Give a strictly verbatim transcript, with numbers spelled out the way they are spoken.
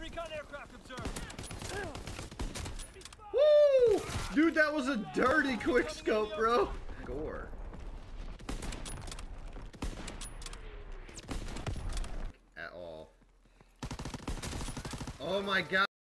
Recon aircraft observed. Woo! Dude, that was a dirty quick scope, bro. Gore. At all. Oh my god.